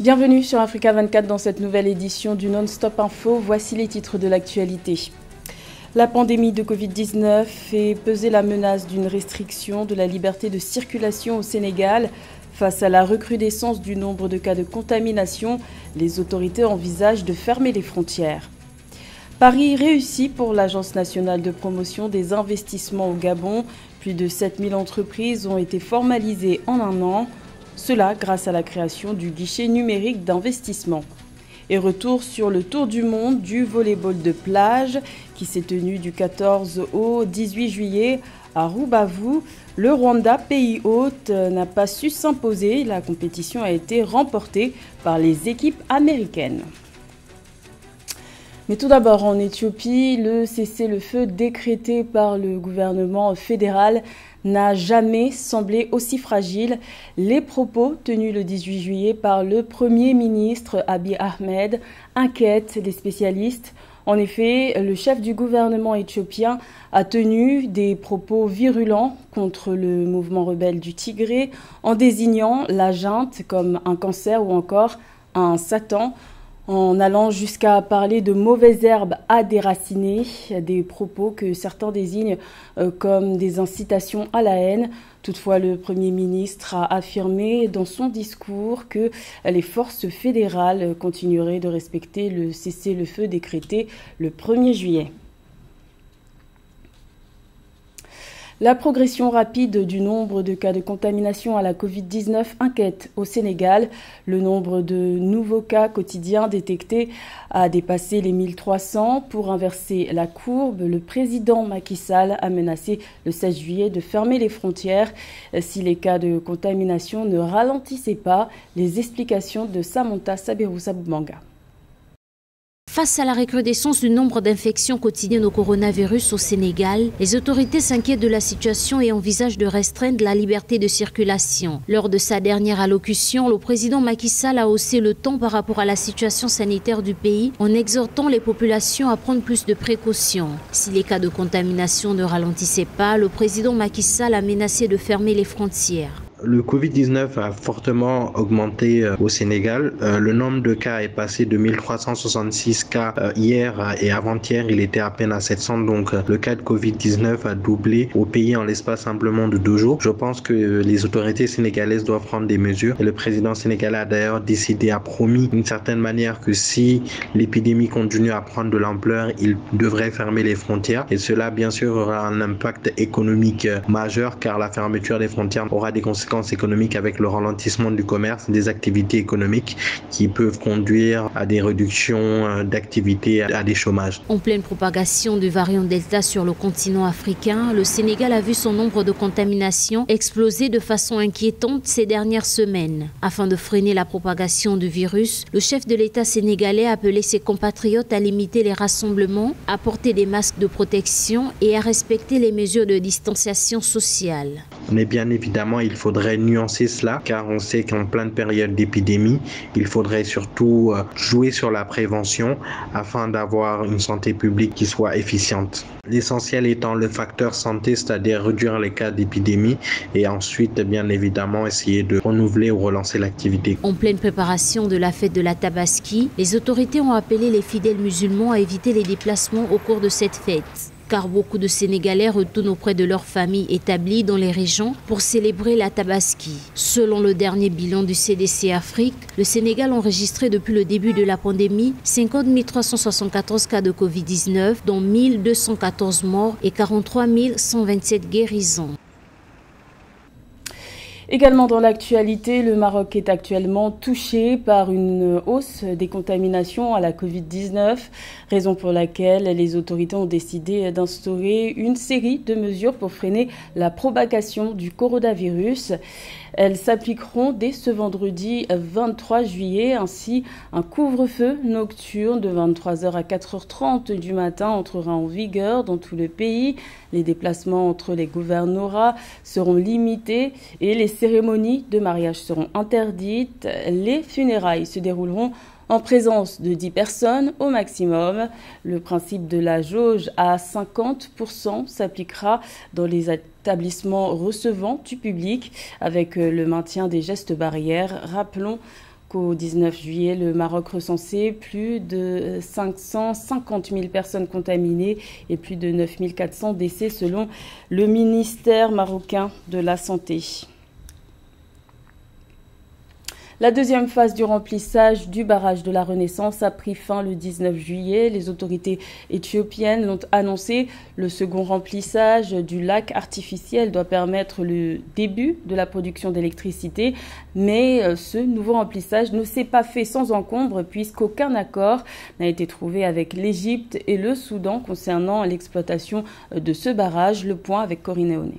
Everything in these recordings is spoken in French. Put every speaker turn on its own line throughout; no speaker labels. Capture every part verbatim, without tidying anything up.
Bienvenue sur Africa vingt-quatre dans cette nouvelle édition du Non-Stop Info. Voici les titres de l'actualité. La pandémie de Covid dix-neuf fait peser la menace d'une restriction de la liberté de circulation au Sénégal. Face à la recrudescence du nombre de cas de contamination, les autorités envisagent de fermer les frontières. Pari réussi pour l'Agence nationale de promotion des investissements au Gabon. Plus de sept mille entreprises ont été formalisées en un an. Cela grâce à la création du guichet numérique d'investissement. Et retour sur le tour du monde du volley-ball de plage qui s'est tenu du quatorze au dix-huit juillet à Rubavu. Le Rwanda, pays hôte, n'a pas su s'imposer. La compétition a été remportée par les équipes américaines. Mais tout d'abord, en Éthiopie, le cessez-le-feu décrété par le gouvernement fédéral n'a jamais semblé aussi fragile. Les propos tenus le dix-huit juillet par le Premier ministre Abiy Ahmed inquiètent les spécialistes. En effet, le chef du gouvernement éthiopien a tenu des propos virulents contre le mouvement rebelle du Tigré en désignant la junte comme un cancer ou encore un Satan, en allant jusqu'à parler de mauvaises herbes à déraciner, des propos que certains désignent comme des incitations à la haine. Toutefois, le Premier ministre a affirmé dans son discours que les forces fédérales continueraient de respecter le cessez-le-feu décrété le premier juillet. La progression rapide du nombre de cas de contamination à la Covid dix-neuf inquiète au Sénégal. Le nombre de nouveaux cas quotidiens détectés a dépassé les mille trois cents. Pour inverser la courbe, le président Macky Sall a menacé le seize juillet de fermer les frontières si les cas de contamination ne ralentissaient pas. Les explications de Samantha Saberoussa Boubanga.
Face à la recrudescence du nombre d'infections quotidiennes au coronavirus au Sénégal, les autorités s'inquiètent de la situation et envisagent de restreindre la liberté de circulation. Lors de sa dernière allocution, le président Macky Sall a haussé le ton par rapport à la situation sanitaire du pays en exhortant les populations à prendre plus de précautions. Si les cas de contamination ne ralentissaient pas, le président Macky Sall a menacé de fermer les frontières.
Le Covid dix-neuf a fortement augmenté au Sénégal. Euh, le nombre de cas est passé de mille trois cent soixante-six cas euh, hier et avant-hier, il était à peine à sept cents. Donc euh, le cas de Covid dix-neuf a doublé au pays en l'espace simplement de deux jours. Je pense que euh, les autorités sénégalaises doivent prendre des mesures. Et le président sénégalais a d'ailleurs décidé, a promis d'une certaine manière que si l'épidémie continue à prendre de l'ampleur, il devrait fermer les frontières. Et cela, bien sûr, aura un impact économique euh, majeur car la fermeture des frontières aura des conséquences économiques avec le ralentissement du commerce, des activités économiques qui peuvent conduire à des réductions d'activités, à des chômages.
En pleine propagation du variant Delta sur le continent africain, le Sénégal a vu son nombre de contaminations exploser de façon inquiétante ces dernières semaines. Afin de freiner la propagation du virus, le chef de l'État sénégalais a appelé ses compatriotes à limiter les rassemblements, à porter des masques de protection et à respecter les mesures de distanciation sociale.
Mais bien évidemment, il faudrait nuancer cela car on sait qu'en pleine période d'épidémie, il faudrait surtout jouer sur la prévention afin d'avoir une santé publique qui soit efficiente. L'essentiel étant le facteur santé, c'est-à-dire réduire les cas d'épidémie et ensuite, bien évidemment, essayer de renouveler ou relancer l'activité.
En pleine préparation de la fête de la Tabaski, les autorités ont appelé les fidèles musulmans à éviter les déplacements au cours de cette fête. Car beaucoup de Sénégalais retournent auprès de leurs familles établies dans les régions pour célébrer la Tabaski. Selon le dernier bilan du C D C Afrique, le Sénégal a enregistré depuis le début de la pandémie cinquante mille trois cent soixante-quatorze cas de Covid dix-neuf, dont mille deux cent quatorze morts et quarante-trois mille cent vingt-sept guérisons.
Également dans l'actualité, le Maroc est actuellement touché par une hausse des contaminations à la Covid dix-neuf, raison pour laquelle les autorités ont décidé d'instaurer une série de mesures pour freiner la propagation du coronavirus. Elles s'appliqueront dès ce vendredi vingt-trois juillet. Ainsi, un couvre-feu nocturne de vingt-trois heures à quatre heures trente du matin entrera en vigueur dans tout le pays. Les déplacements entre les gouvernorats seront limités et les cérémonies de mariage seront interdites. Les funérailles se dérouleront en présence de dix personnes au maximum. Le principe de la jauge à cinquante pour cent s'appliquera dans les établissements recevant du public avec le maintien des gestes barrières. Rappelons Jusqu'au dix-neuf juillet, le Maroc recensait plus de cinq cent cinquante mille personnes contaminées et plus de neuf mille quatre cents décès selon le ministère marocain de la Santé. La deuxième phase du remplissage du barrage de la Renaissance a pris fin le dix-neuf juillet. Les autorités éthiopiennes l'ont annoncé. Le second remplissage du lac artificiel doit permettre le début de la production d'électricité. Mais ce nouveau remplissage ne s'est pas fait sans encombre puisqu'aucun accord n'a été trouvé avec l'Égypte et le Soudan concernant l'exploitation de ce barrage. Le point avec Corinne Eoné.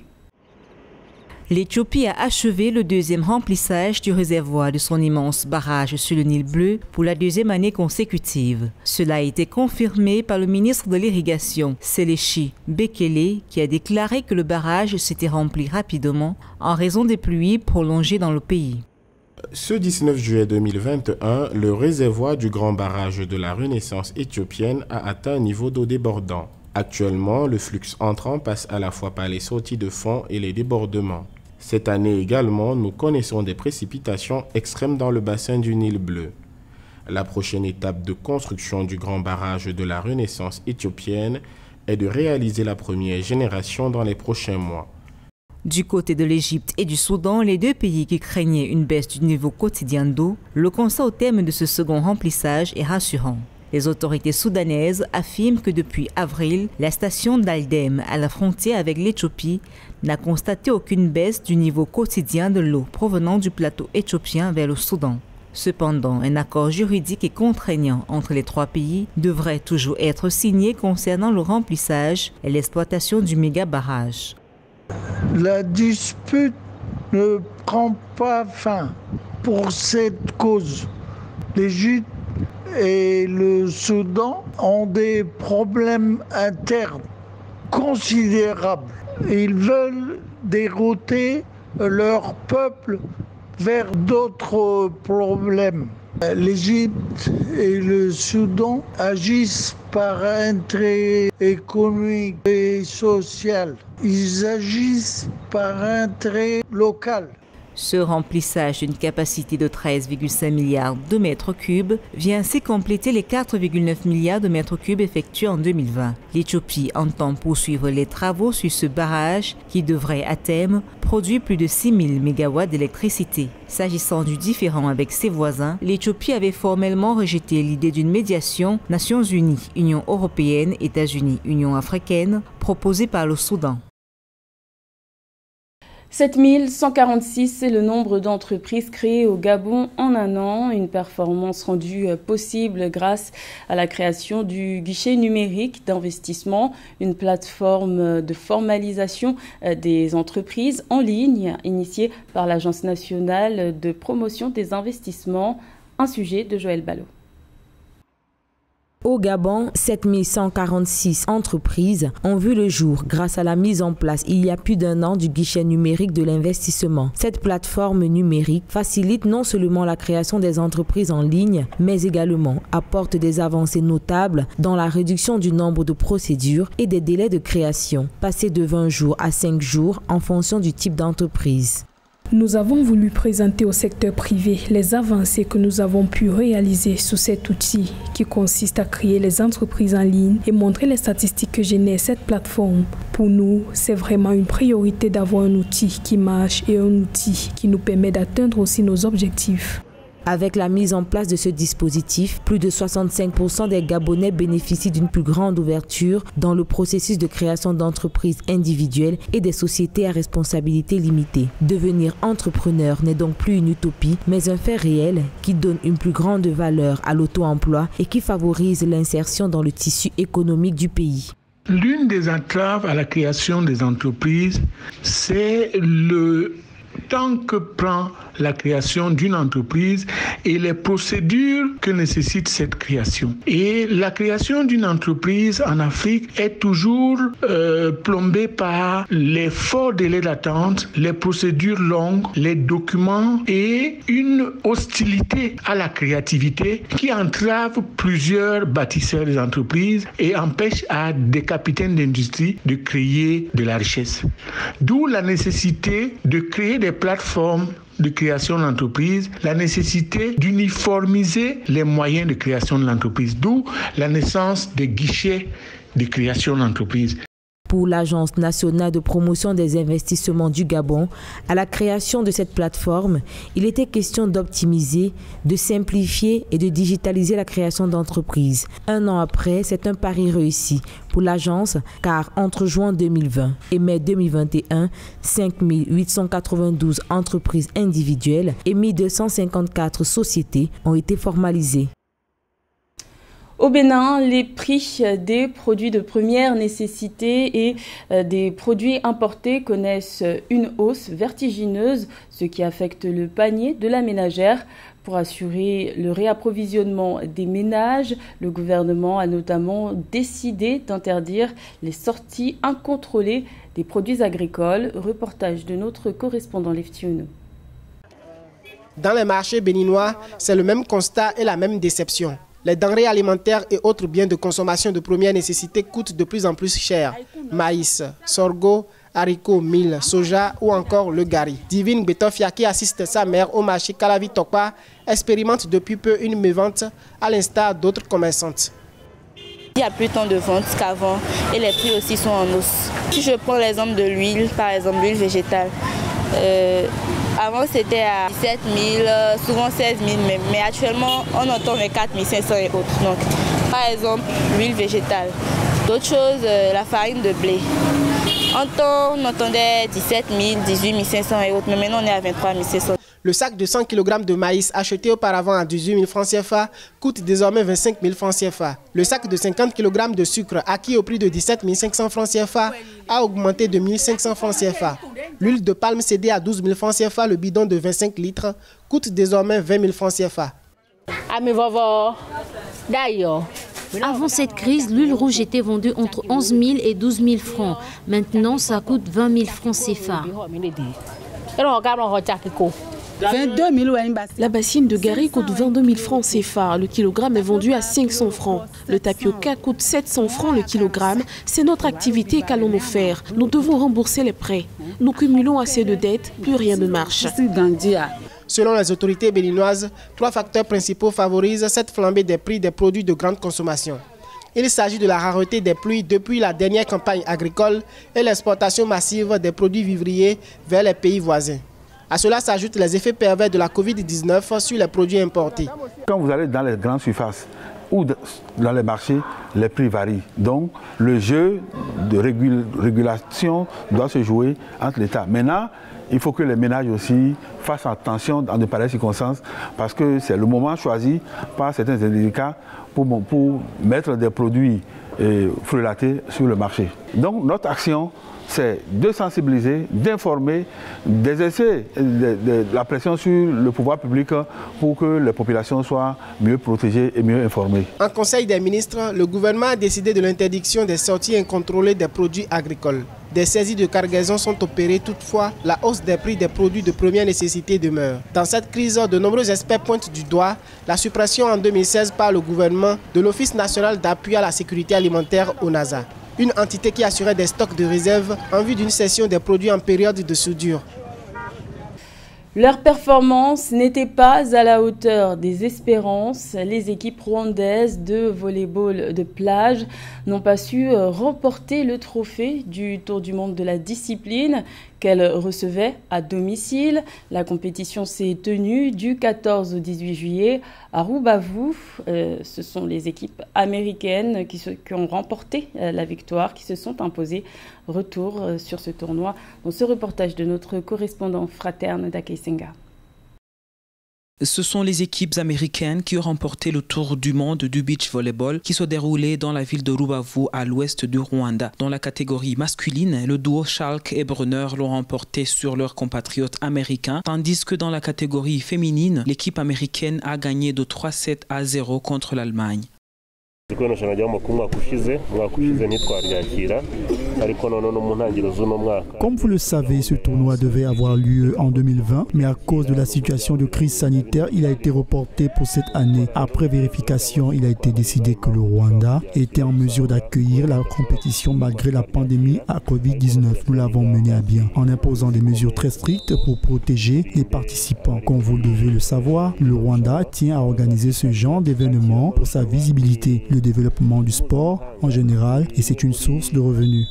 L'Éthiopie a achevé le deuxième remplissage du réservoir de son immense barrage sur le Nil Bleu pour la deuxième année consécutive. Cela a été confirmé par le ministre de l'Irrigation, Selechi Bekele, qui a déclaré que le barrage s'était rempli rapidement en raison des pluies prolongées dans le pays.
Ce dix-neuf juillet deux mille vingt et un, le réservoir du grand barrage de la Renaissance éthiopienne a atteint un niveau d'eau débordant. Actuellement, le flux entrant passe à la fois par les sorties de fond et les débordements. Cette année également, nous connaissons des précipitations extrêmes dans le bassin du Nil Bleu. La prochaine étape de construction du grand barrage de la Renaissance éthiopienne est de réaliser la première génération dans les prochains mois.
Du côté de l'Égypte et du Soudan, les deux pays qui craignaient une baisse du niveau quotidien d'eau, le constat au terme de ce second remplissage est rassurant. Les autorités soudanaises affirment que depuis avril, la station d'Aldem à la frontière avec l'Éthiopie n'a constaté aucune baisse du niveau quotidien de l'eau provenant du plateau éthiopien vers le Soudan. Cependant, un accord juridique et contraignant entre les trois pays devrait toujours être signé concernant le remplissage et l'exploitation du méga-barrage.
La dispute ne prend pas fin pour cette cause. L'Égypte et le Soudan ont des problèmes internes considérables. Ils veulent dérouter leur peuple vers d'autres problèmes. L'Égypte et le Soudan agissent par intérêt économique et social. Ils agissent par intérêt local.
Ce remplissage d'une capacité de treize virgule cinq milliards de mètres cubes vient ainsi compléter les quatre virgule neuf milliards de mètres cubes effectués en deux mille vingt. L'Éthiopie entend poursuivre les travaux sur ce barrage qui devrait à terme produire plus de six mille mégawatts d'électricité. S'agissant du différend avec ses voisins, l'Éthiopie avait formellement rejeté l'idée d'une médiation Nations Unies, Union européenne, États-Unis, Union africaine, proposée par le Soudan.
sept mille cent quarante-six, c'est le nombre d'entreprises créées au Gabon en un an, une performance rendue possible grâce à la création du guichet numérique d'investissement, une plateforme de formalisation des entreprises en ligne initiée par l'Agence nationale de promotion des investissements, un sujet de Joël Ballot.
Au Gabon, sept mille cent quarante-six entreprises ont vu le jour grâce à la mise en place il y a plus d'un an du guichet numérique de l'investissement. Cette plateforme numérique facilite non seulement la création des entreprises en ligne, mais également apporte des avancées notables dans la réduction du nombre de procédures et des délais de création, passés de vingt jours à cinq jours en fonction du type d'entreprise.
Nous avons voulu présenter au secteur privé les avancées que nous avons pu réaliser sous cet outil qui consiste à créer les entreprises en ligne et montrer les statistiques que génère cette plateforme. Pour nous, c'est vraiment une priorité d'avoir un outil qui marche et un outil qui nous permet d'atteindre aussi nos objectifs.
Avec la mise en place de ce dispositif, plus de soixante-cinq pour cent des Gabonais bénéficient d'une plus grande ouverture dans le processus de création d'entreprises individuelles et des sociétés à responsabilité limitée. Devenir entrepreneur n'est donc plus une utopie, mais un fait réel qui donne une plus grande valeur à l'auto-emploi et qui favorise l'insertion dans le tissu économique du pays.
L'une des entraves à la création des entreprises, c'est le temps que prend la création d'une entreprise et les procédures que nécessite cette création. Et la création d'une entreprise en Afrique est toujours euh, plombée par les forts délais d'attente, les procédures longues, les documents et une hostilité à la créativité qui entrave plusieurs bâtisseurs des entreprises et empêche à des capitaines d'industrie de créer de la richesse. D'où la nécessité de créer des plateformes de création d'entreprise, la nécessité d'uniformiser les moyens de création de l'entreprise, d'où la naissance des guichets de création d'entreprise.
Pour l'Agence nationale de promotion des investissements du Gabon, à la création de cette plateforme, il était question d'optimiser, de simplifier et de digitaliser la création d'entreprises. Un an après, c'est un pari réussi pour l'agence car entre juin deux mille vingt et mai deux mille vingt et un, cinq mille huit cent quatre-vingt-douze entreprises individuelles et mille deux cent cinquante-quatre sociétés ont été formalisées.
Au Bénin, les prix des produits de première nécessité et des produits importés connaissent une hausse vertigineuse, ce qui affecte le panier de la ménagère. Pour assurer le réapprovisionnement des ménages, le gouvernement a notamment décidé d'interdire les sorties incontrôlées des produits agricoles. Reportage de notre correspondant Leftiounou.
Dans les marchés béninois, c'est le même constat et la même déception. Les denrées alimentaires et autres biens de consommation de première nécessité coûtent de plus en plus cher. Maïs, sorgho, haricots, mil, soja ou encore le gari. Divine Betofia, qui assiste sa mère au marché Kalavi Tokpa, expérimente depuis peu une mévente à l'instar d'autres commerçantes.
Il n'y a plus tant de ventes qu'avant et les prix aussi sont en hausse. Si je prends l'exemple de l'huile, par exemple l'huile végétale, euh, avant c'était à dix-sept mille, souvent seize mille même, mais actuellement on entend vingt-quatre mille cinq cents et autres. Donc, par exemple l'huile végétale. D'autres choses, euh, la farine de blé. En temps, on entendait dix-sept mille, dix-huit mille cinq cents et autres, mais maintenant on est à vingt-trois mille cinq cents.
Le sac de cent kilogrammes de maïs acheté auparavant à dix-huit mille francs C F A coûte désormais vingt-cinq mille francs C F A. Le sac de cinquante kilogrammes de sucre acquis au prix de dix-sept mille cinq cents francs C F A a augmenté de mille cinq cents francs C F A. L'huile de palme cédée à douze mille francs C F A, le bidon de vingt-cinq litres, coûte désormais vingt mille francs C F A.
Avant cette crise, l'huile rouge était vendue entre onze mille et douze mille francs. Maintenant, ça coûte vingt mille francs C F A.
vingt-deux mille. La bassine de Gary coûte vingt-deux mille francs C F A. Le kilogramme est vendu à cinq cents francs. Le tapioca coûte sept cents francs le kilogramme. C'est notre activité qu'allons-nous faire. Nous devons rembourser les prêts. Nous cumulons assez de dettes, plus rien ne marche.
Selon les autorités béninoises, trois facteurs principaux favorisent cette flambée des prix des produits de grande consommation. Il s'agit de la rareté des pluies depuis la dernière campagne agricole et l'exportation massive des produits vivriers vers les pays voisins. À cela s'ajoutent les effets pervers de la Covid dix-neuf sur les produits importés.
Quand vous allez dans les grandes surfaces ou dans les marchés, les prix varient. Donc le jeu de régulation doit se jouer entre l'État. Maintenant, il faut que les ménages aussi fassent attention dans de pareilles circonstances parce que c'est le moment choisi par certains syndicats pour, pour mettre des produits eh, frelatés sur le marché. Donc notre action, c'est de sensibiliser, d'informer, d'exercer de, de la pression sur le pouvoir public pour que les populations soient mieux protégées et mieux informées.
En Conseil des ministres, le gouvernement a décidé de l'interdiction des sorties incontrôlées des produits agricoles. Des saisies de cargaison sont opérées, toutefois, la hausse des prix des produits de première nécessité demeure. Dans cette crise, de nombreux experts pointent du doigt la suppression en deux mille seize par le gouvernement de l'Office national d'appui à la sécurité alimentaire O N A S A, une entité qui assurait des stocks de réserve en vue d'une cession des produits en période de soudure.
Leur performance n'était pas à la hauteur des espérances. Les équipes rwandaises de volley-ball de plage n'ont pas su remporter le trophée du Tour du monde de la discipline qu'elles recevaient à domicile. La compétition s'est tenue du quatorze au dix-huit juillet à Rubavu. Euh, ce sont les équipes américaines qui, se, qui ont remporté euh, la victoire, qui se sont imposées. Retour euh, sur ce tournoi dans ce reportage de notre correspondant fraterne d'Akeisenga.
Ce sont les équipes américaines qui ont remporté le Tour du monde du beach volleyball qui se déroulait dans la ville de Rubavu à l'ouest du Rwanda. Dans la catégorie masculine, le duo Schalk et Brunner l'ont remporté sur leurs compatriotes américains, tandis que dans la catégorie féminine, l'équipe américaine a gagné de trois sept à zéro contre l'Allemagne.
Comme vous le savez, ce tournoi devait avoir lieu en deux mille vingt, mais à cause de la situation de crise sanitaire, il a été reporté pour cette année. Après vérification, il a été décidé que le Rwanda était en mesure d'accueillir la compétition malgré la pandémie à covid dix-neuf. Nous l'avons mené à bien en imposant des mesures très strictes pour protéger les participants. Comme vous devez le savoir, le Rwanda tient à organiser ce genre d'événement pour sa visibilité, le développement du sport en général, et c'est une source de revenus.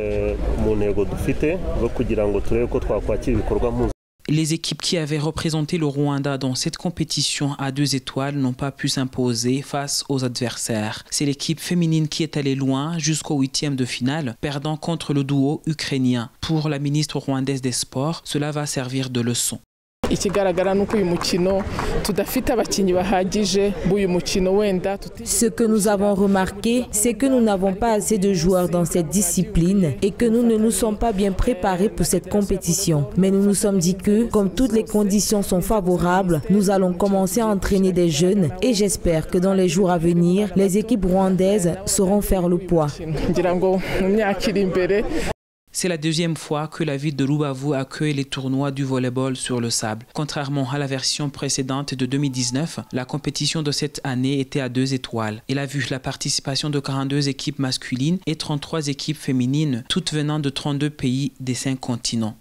Les équipes qui avaient représenté le Rwanda dans cette compétition à deux étoiles n'ont pas pu s'imposer face aux adversaires. C'est l'équipe féminine qui est allée loin jusqu'au huitième de finale, perdant contre le duo ukrainien. Pour la ministre rwandaise des Sports, cela va servir de leçon.
Ce
que nous avons remarqué, c'est que nous n'avons pas assez de joueurs dans cette discipline et que nous ne nous sommes pas bien préparés pour cette compétition. Mais nous nous sommes dit que, comme toutes les conditions sont favorables, nous allons commencer à entraîner des jeunes et j'espère que dans les jours à venir, les équipes rwandaises sauront faire le poids.
C'est la deuxième fois que la ville de Rubavu accueille les tournois du volleyball sur le sable. Contrairement à la version précédente de deux mille dix-neuf, la compétition de cette année était à deux étoiles. Elle a vu la participation de quarante-deux équipes masculines et trente-trois équipes féminines, toutes venant de trente-deux pays des cinq continents.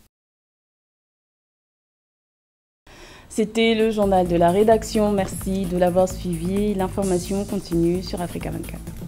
C'était le journal de la rédaction. Merci de l'avoir suivi. L'information continue sur Africa vingt-quatre.